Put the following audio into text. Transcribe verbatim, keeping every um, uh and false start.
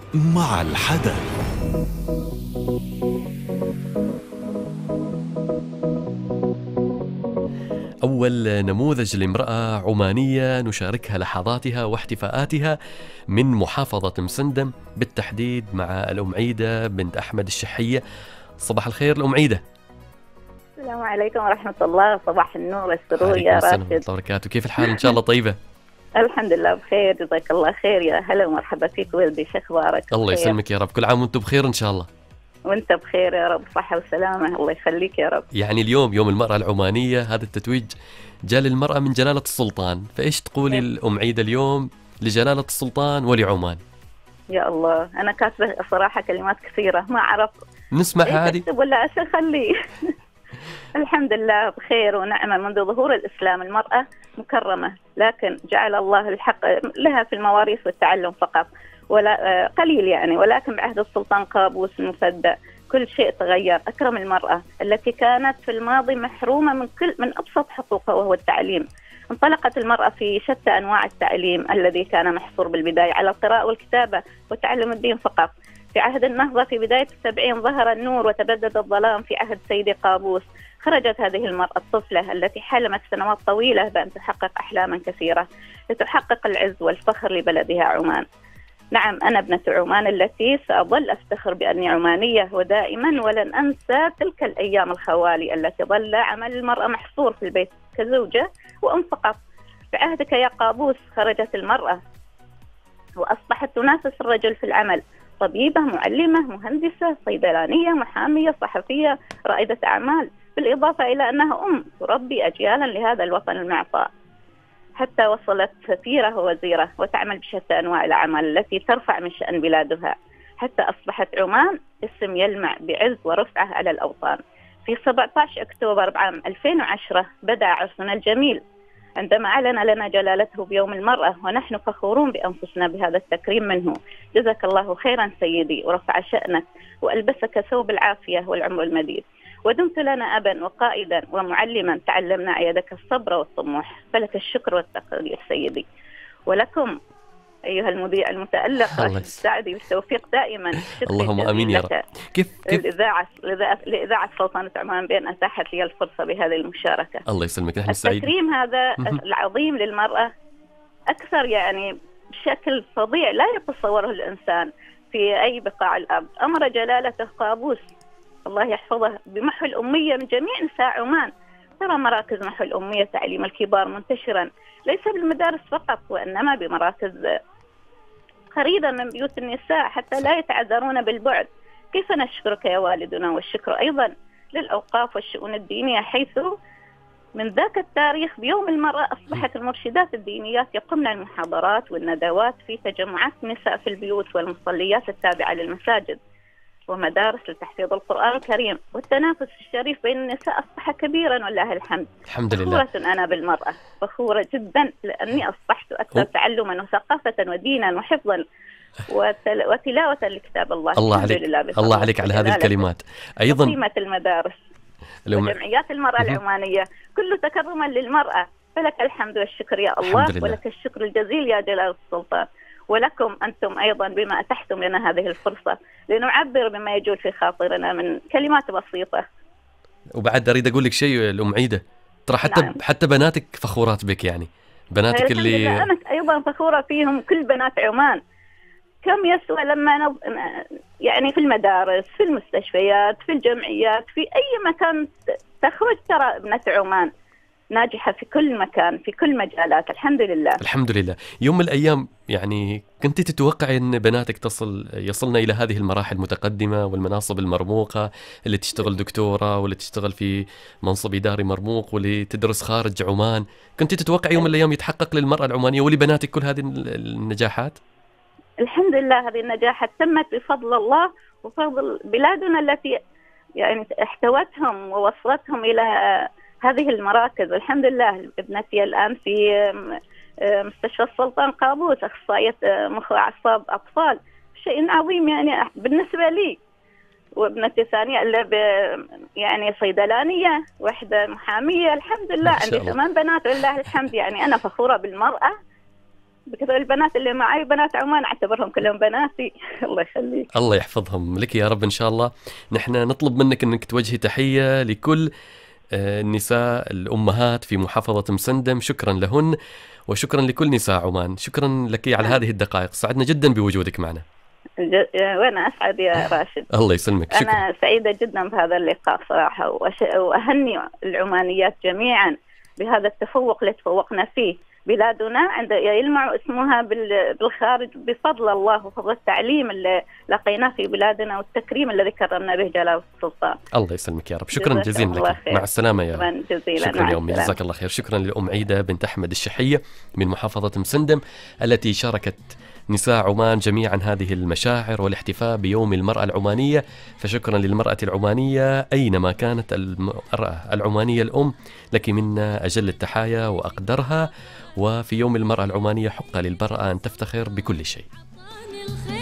مع الحدث. أول نموذج لامرأة عمانية نشاركها لحظاتها واحتفاءاتها من محافظة مسندم، بالتحديد مع الأم عيدة بنت أحمد الشحية. صباح الخير الأم عيدة. السلام عليكم ورحمة الله، صباح النور والسرور عليكم يا السلام ورحمة راشد. الله وبركاته، كيف الحال؟ إن شاء الله طيبة. الحمد لله بخير، جزاك الله خير، يا هلا ومرحبا فيك ولدي، شو أخبارك؟ الله بخير. يسلمك يا رب، كل عام وأنتم بخير إن شاء الله. وأنت بخير يا رب، صحة وسلامة، الله يخليك يا رب. يعني اليوم يوم المرأة العمانية، هذا التتويج جاء للمرأة من جلالة السلطان، فإيش تقولي الأم عيدة اليوم لجلالة السلطان ولعمان؟ يا الله، أنا كاتبة صراحة كلمات كثيرة ما أعرف نسمعها عادي أكتب ولا أشي خليه. الحمد لله بخير ونعمة. منذ ظهور الإسلام المرأة مكرمة، لكن جعل الله الحق لها في المواريث والتعلم فقط، ولا قليل يعني، ولكن بعهد السلطان قابوس المفدى كل شيء تغير. أكرم المرأة التي كانت في الماضي محرومة من كل من أبسط حقوقها وهو التعليم. انطلقت المرأة في شتى أنواع التعليم الذي كان محصور بالبداية على القراءة والكتابة وتعلم الدين فقط. في عهد النهضة في بداية السبعين ظهر النور وتبدد الظلام في عهد سيدي قابوس. خرجت هذه المرأة الطفلة التي حلمت سنوات طويلة بأن تحقق أحلاما كثيرة لتحقق العز والفخر لبلدها عمان. نعم، أنا ابنة عمان التي سأظل أفتخر بأني عمانية، ودائما ولن أنسى تلك الأيام الخوالي التي ظل عمل المرأة محصور في البيت كزوجة وأم فقط. بعهدك يا قابوس خرجت المرأة وأصبحت تنافس الرجل في العمل، طبيبة، معلمة، مهندسة، صيدلانية، محامية، صحفية، رائدة أعمال، بالإضافة إلى أنها أم تربي أجيالا لهذا الوطن المعطاء، حتى وصلت سفيرة ووزيرة وتعمل بشتى أنواع الأعمال التي ترفع من شأن بلادها، حتى أصبحت عمان اسم يلمع بعز ورفعة على الأوطان. في سبعة عشر أكتوبر عام ألفين وعشرة بدأ عرسنا الجميل عندما أعلن لنا جلالته بيوم المرأة، ونحن فخورون بأنفسنا بهذا التكريم منه. جزاك الله خيرا سيدي، ورفع شأنك وألبسك ثوب العافية والعمر المديد، ودمت لنا أبا وقائدا ومعلما، تعلمنا يدك الصبر والطموح، فلك الشكر والتقدير سيدي. ولكم أيها المذيع المتألق راشد السعدي بالتوفيق دائما. اللهم آمين يا رب. كيف كيف لإذاعة لإذاعة سلطنة عمان بأن أتاحت لي الفرصة بهذه المشاركة. الله يسلمك، نحن سعيدين. التكريم هذا العظيم للمرأة أكثر يعني بشكل فظيع لا يتصوره الإنسان في أي بقاع الأرض. أمر جلالته قابوس الله يحفظه بمحو الأمية من جميع نساء عمان. ترى مراكز محو الأمية تعليم الكبار منتشرا ليس بالمدارس فقط، وإنما بمراكز قريبة من بيوت النساء حتى لا يتعذرون بالبعد. كيف نشكرك يا والدنا، والشكر أيضا للأوقاف والشؤون الدينية، حيث من ذاك التاريخ بيوم المرأة أصبحت المرشدات الدينيات يقمن المحاضرات والندوات في تجمعات النساء في البيوت والمصليات التابعة للمساجد ومدارس لتحفيظ القرآن الكريم. والتنافس الشريف بين النساء أصبح كبيرا والله الحمد. الحمد لله. فخورة أنا بالمرأة، فخورة جدا لأني أصبحت أكثر تعلما وثقافة ودينا وحفظا وتل... وتلاوة لكتاب الله. الله عليك، الله عليك على هذه الكلمات. أيضا قيمة المدارس الأم... وجمعيات المرأة العمانية كله تكرما للمرأة، فلك الحمد والشكر يا الله، ولك الشكر الجزيل يا جلالة السلطان، ولكم أنتم أيضا بما أتحتم لنا هذه الفرصة لنعبر بما يجول في خاطرنا من كلمات بسيطة. وبعد أريد أقول لك شيء الأم عيدة، ترى حتى نعم. حتى بناتك فخورات بك، يعني بناتك اللي أنا أيضا فخورة فيهم، كل بنات عمان. كم يسوى لما نض... يعني في المدارس، في المستشفيات، في الجمعيات، في أي مكان تخرج ترى ابنة عمان ناجحة في كل مكان في كل مجالات. الحمد لله الحمد لله. يوم من الأيام يعني كنت تتوقع أن بناتك تصل يصلنا إلى هذه المراحل المتقدمة والمناصب المرموقة، اللي تشتغل دكتورة واللي تشتغل في منصب إداري مرموق واللي تدرس خارج عمان؟ كنت تتوقع يوم من الأيام يتحقق للمرأة العمانية ولبناتك كل هذه النجاحات؟ الحمد لله هذه النجاحات تمت بفضل الله وفضل بلادنا التي يعني احتوتهم ووصلتهم إلى هذه المراكز. الحمد لله ابنتي الآن في مستشفى السلطان قابوس، أخصائية مخ وأعصاب أطفال، شيء عظيم يعني بالنسبة لي. وابنتي الثانية اللي يعني صيدلانية، واحدة محامية. الحمد لله عندي ثمان بنات ولله الحمد. يعني أنا فخورة بالمرأة بكثر البنات اللي معي بنات عمان أعتبرهم كلهم بناتي. الله يخليك. الله يحفظهم لك يا رب إن شاء الله. نحن نطلب منك أنك توجهي تحية لكل النساء الأمهات في محافظة مسندم، شكرا لهن وشكرا لكل نساء عمان. شكرا لك على هذه الدقائق، سعدنا جدا بوجودك معنا. وأنا أسعد يا راشد. الله يسلمك. شكرا. أنا سعيدة جدا بهذا اللقاء صراحة، وأهني العمانيات جميعا بهذا التفوق اللي تفوقنا فيه. بلادنا عند يلمع اسمها بالخارج بفضل الله وفضل التعليم اللي لقيناه في بلادنا والتكريم الذي كرمنا به جلالة السلطان. الله يسلمك يا رب. شكرا جزيلا لك. خير. مع السلامة يا رب. جزيلا. شكرا يا أمي، جزاك الله خير. شكرا لأم عيدة بنت أحمد الشحية من محافظة مسندم التي شاركت نساء عمان جميعا هذه المشاعر والاحتفاء بيوم المرأة العمانية. فشكرا للمرأة العمانية أينما كانت المرأة العمانية الأم، لك منا أجل التحايا وأقدرها. وفي يوم المرأة العمانية حق للمرأة أن تفتخر بكل شيء.